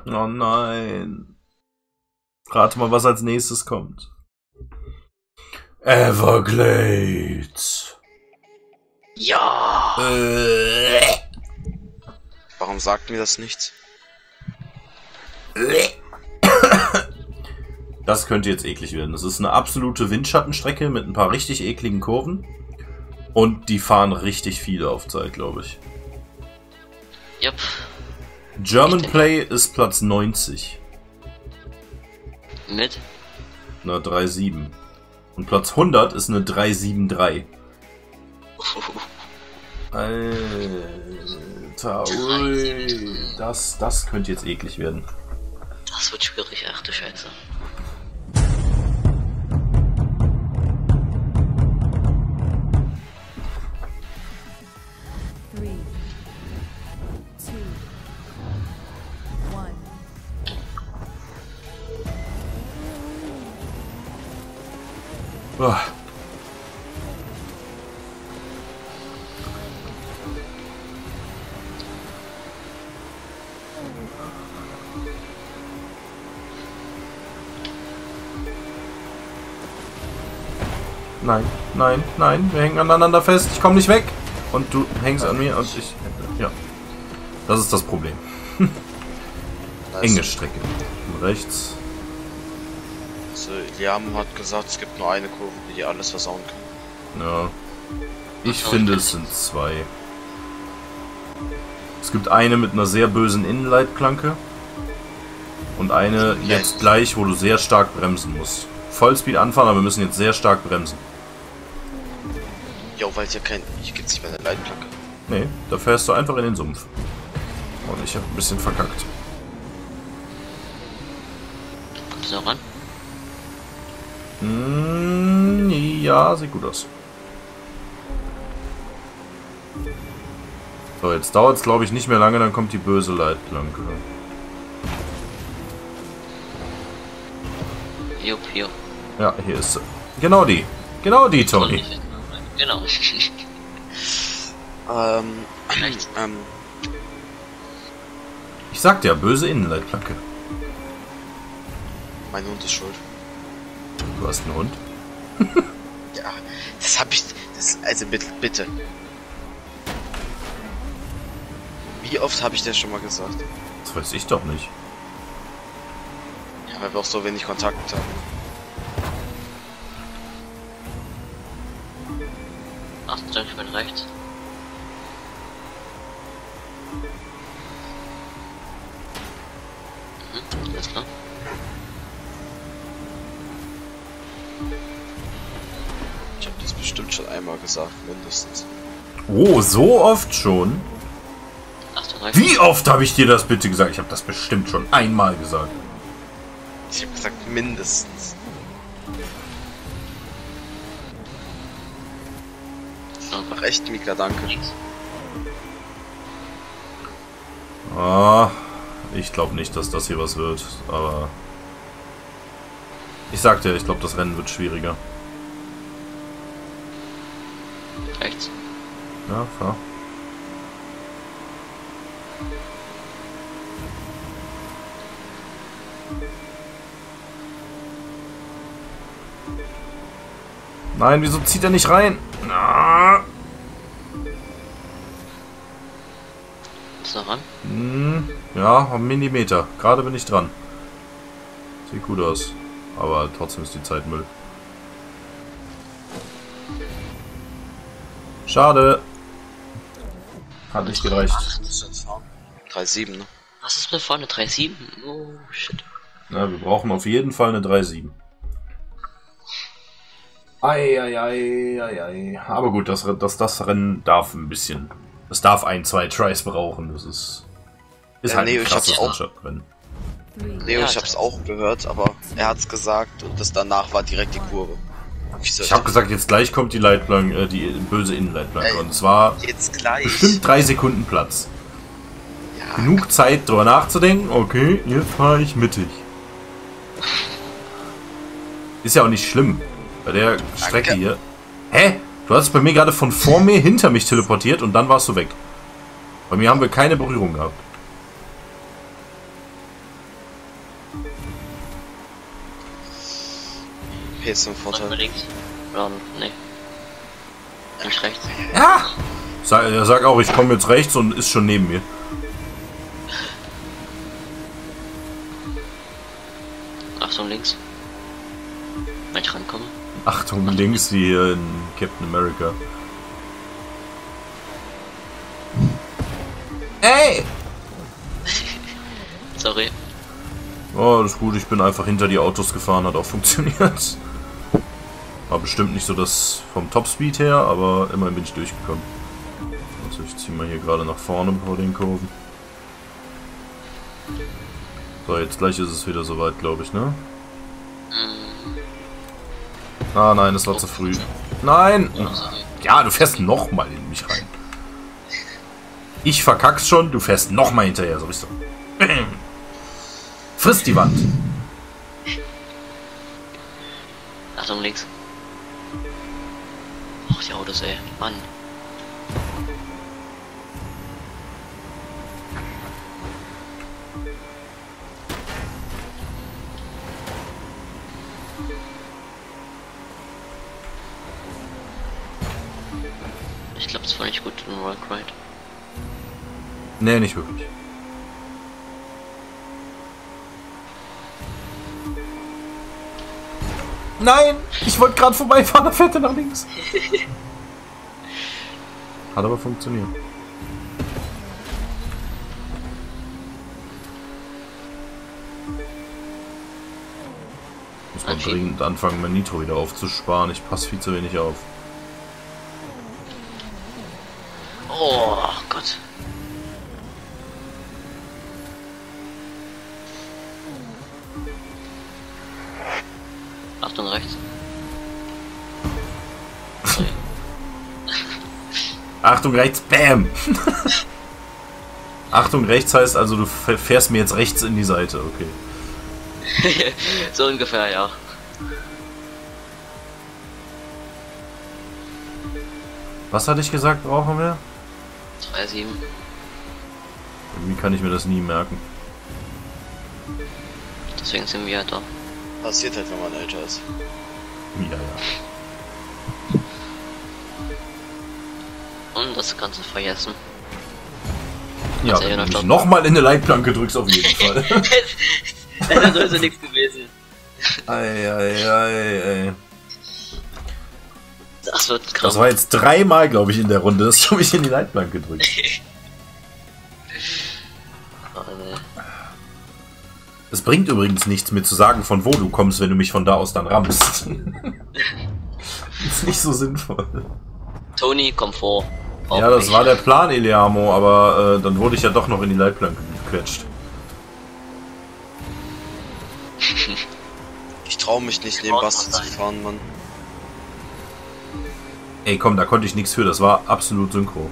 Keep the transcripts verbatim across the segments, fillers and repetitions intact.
Oh nein. Rate mal, was als nächstes kommt. Everglades. Ja. Äh. Warum sagt mir das nichts? Das könnte jetzt eklig werden. Das ist eine absolute Windschattenstrecke mit ein paar richtig ekligen Kurven. Und die fahren richtig viele auf Zeit, glaube ich. Jupp. German Play ist Platz neunzig. Mit? Eine drei sieben. Und Platz hundert ist eine drei sieben drei. Alter, ui. Das, das könnte jetzt eklig werden. Das wird schwierig, ach du Scheiße. Oh. Nein, nein, nein, wir hängen aneinander fest, ich komme nicht weg. Und du hängst an mir und ich... Ja. Das ist das Problem. Enge Strecke. Rechts. Also, Liam hat gesagt, es gibt nur eine Kurve, die alles versauen kann. Ja. Ich finde, es sind zwei. Es gibt eine mit einer sehr bösen Innenleitplanke. Und eine jetzt gleich, wo du sehr stark bremsen musst. Vollspeed anfahren, aber wir müssen jetzt sehr stark bremsen. Ja, weil es ja kein... Hier gibt es nicht mehr eine Leitplanke. Nee, da fährst du einfach in den Sumpf. Und ich habe ein bisschen verkackt. Kommst du noch ran? Mm, ja, sieht gut aus. So, jetzt dauert es, glaube ich, nicht mehr lange, dann kommt die böse Leitplanke. Jupp, jupp. Ja, hier ist sie. Genau die. Genau die, Tony. Genau. Ähm... Rechts. ähm... Ich sagte ja, böse Innenleitplanke. Mein Hund ist schuld. Du hast einen Hund? Ja, das hab ich... Das, also bitte, bitte. Wie oft habe ich das schon mal gesagt? Das weiß ich doch nicht. Ja, weil wir auch so wenig Kontakt haben. Achtung, ich bin rechts. Mhm, alles klar. Ich habe das bestimmt schon einmal gesagt, mindestens. Oh, so oft schon? Achtung, rechts. Wie oft habe ich dir das bitte gesagt? Ich habe das bestimmt schon einmal gesagt. Ich habe gesagt, mindestens. Ach echt, Mika, danke. Ah, ich glaube nicht, dass das hier was wird, aber... Ich sagte ja, ich glaube, das Rennen wird schwieriger. Rechts. Ja, fahr. Nein, wieso zieht er nicht rein? Ah. Ist noch ran? Hm, ja, einen Millimeter. Gerade bin ich dran. Sieht gut aus. Aber trotzdem ist die Zeit Müll. Schade. Hat nicht gereicht. drei sieben, ne? Was ist mit vorne? drei sieben? Oh, shit. Na, wir brauchen auf jeden Fall eine drei sieben. Eieieiei. Aber gut, das, das, das Rennen darf ein bisschen. Es darf ein, zwei Tries brauchen. Das ist. Ist Ja, halt nee, ein ich krasses hab's auch. Rennen. Leo, Ja, ich hab's auch gehört, aber er hat's gesagt und das danach war direkt die Kurve. Ich, so, Ich habe gesagt, jetzt gleich kommt die Leitplanke, äh, die böse Innenleitplanke. Ey, Und zwar jetzt gleich. bestimmt drei Sekunden Platz. Ja, Genug Zeit, drüber nachzudenken. Okay, jetzt fahre ich mittig. Ist ja auch nicht schlimm. Bei der Strecke Danke. hier. Hä? Du hast bei mir gerade von vor mir hinter mich teleportiert und dann warst du weg. Bei mir haben wir keine Berührung gehabt. P ist im Vorne Vorteil. links. Ja, nee. Nicht rechts. Ja! Sag, er sagt auch, ich komme jetzt rechts und ist schon neben mir. Achtung, links. Wenn ich rankomme. Achtung, links wie hier in Captain America. Ey! Sorry. Oh, das ist gut, ich bin einfach hinter die Autos gefahren, hat auch funktioniert. War bestimmt nicht so das vom Topspeed her, aber immerhin bin ich durchgekommen. Also ich ziehe mal hier gerade nach vorne vor den Kurven. So, jetzt gleich ist es wieder soweit, glaube ich, ne? Ah nein, das war zu früh. Nein! Ja, du fährst nochmal in mich rein. Ich verkack's schon, du fährst nochmal hinterher, so bist du. Friss die Wand! Achtung, links. Ach, die Autos, ey. Mann. Ich glaube, es war nicht gut im Rock Ride. Nee, nicht wirklich. Nein! Ich wollte gerade vorbeifahren, da fährt er nach links. Hat aber funktioniert. Muss man dringend anfangen, mein Nitro wieder aufzusparen. Ich passe viel zu wenig auf. Oh Gott. Achtung, rechts. Achtung rechts, bam! Achtung rechts heißt also, du fährst mir jetzt rechts in die Seite, okay. So ungefähr, ja. Was hatte ich gesagt, brauchen wir? drei sieben. Irgendwie kann ich mir das nie merken. Deswegen sind wir ja da. Passiert halt, wenn man älter ist. Ja, ja. Und das Ganze vergessen. Ja, Also, wenn ja, du noch mich nochmal in eine Leitplanke drückst, auf jeden Fall. Das ist also nichts gewesen. Ei, ei, ei, ei. Das wird krass. Das war jetzt dreimal, glaube ich, in der Runde, dass du mich in die Leitplanke drückst. Oh, nee. Es bringt übrigens nichts, mir zu sagen, von wo du kommst, wenn du mich von da aus dann rammst. Ist nicht so sinnvoll. Tony, komm vor. Auf Ja, das mich. war der Plan, Eliamo, aber äh, dann wurde ich ja doch noch in die Leitplanke gequetscht. Ich traue mich nicht, neben Basti zu fahren, Mann. Ey, komm, da konnte ich nichts für, das war absolut synchro.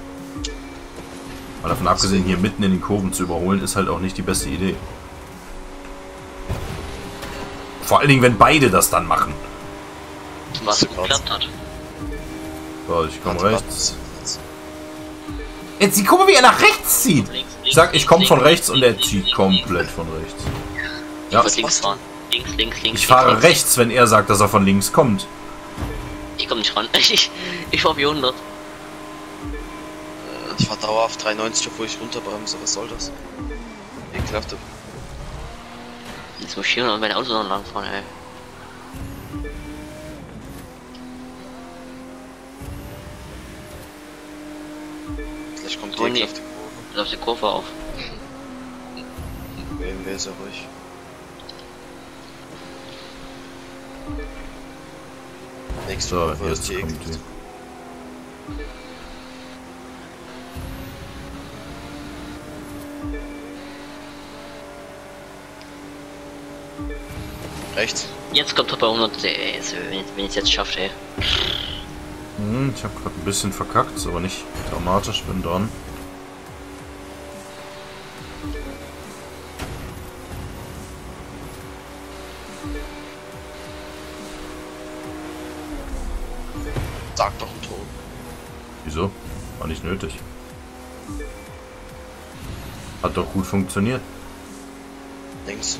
Mal davon abgesehen, hier mitten in den Kurven zu überholen, ist halt auch nicht die beste Idee. Vor allen Dingen, wenn beide das dann machen. Was geklappt hat. So, ich komme Warte, rechts. warte. Jetzt, guck mal, wie er nach rechts zieht. Links, Ich sag, ich komme links, von links, rechts und links, er links, zieht links, komplett von rechts. Ich Ja, muss links fahren. Links, links, links. ich fahre links. rechts, wenn er sagt, dass er von links kommt. Ich komm nicht ran. Ich, ich fahr wie hundert. Ich fahr dauerhaft dreiundneunzig, obwohl ich runterbremse. Was soll das? Ekelhafte. Jetzt muss ich hier noch meine Autos noch lang fahren, ey. Vielleicht kommt die Toni. ekelhafte Kurve. Lass die Kurve auf. B M W ist ja ruhig. Nächste So, Kurve jetzt ist die kommt ekelhafte. die. Rechts. Jetzt kommt er bei hundert, ey, also, wenn ich wenn ich's jetzt schaffe, ey. Hm, ich habe gerade ein bisschen verkackt, ist aber nicht dramatisch, bin dran. Sag doch einen Ton. Wieso? War nicht nötig. Hat doch gut funktioniert. Links.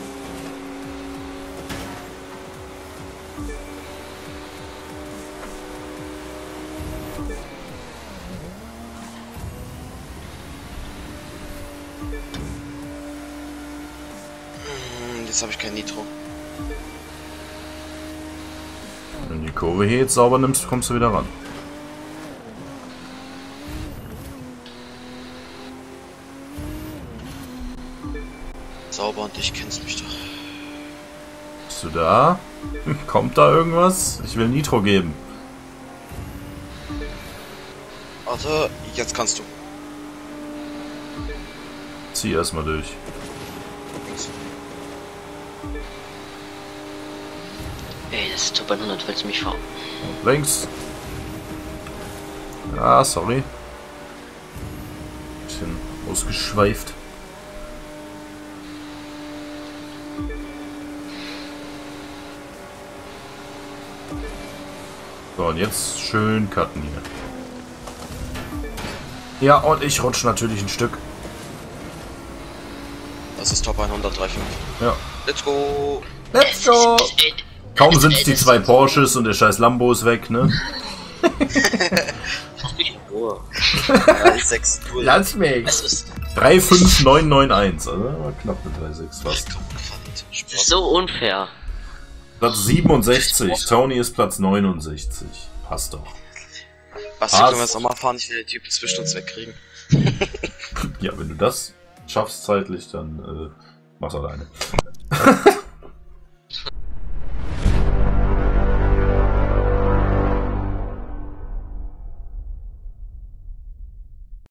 Hm, jetzt habe ich kein Nitro. Wenn du die Kurve hier jetzt sauber nimmst, kommst du wieder ran. Sauber und ich kennst mich doch. Bist du da? Kommt da irgendwas? Ich will Nitro geben. Warte, jetzt kannst du. Zieh erstmal durch. Ey, das ist Top hundert, willst du mich fahren? Und links. Ah, sorry. Bisschen ausgeschweift. So, und jetzt schön cutten hier. Ja, und ich rutsche natürlich ein Stück. Das ist Top hundert drei fünf. Ja. Let's go! Let's go! Kaum sind es die zwei Porsches und der scheiß Lambo ist weg, ne? Oh. Ja, sechs null. Lass mich! Das ist, drei fünf neun neun eins, also war knapp eine drei sechs fast. das ist so unfair. Platz siebenundsechzig, Tony ist Platz neunundsechzig. Passt doch. Basti, können wir jetzt nochmal fahren? Ich will den Typen zwischen uns wegkriegen. Ja, wenn du das schaffst zeitlich, dann äh, mach's alleine.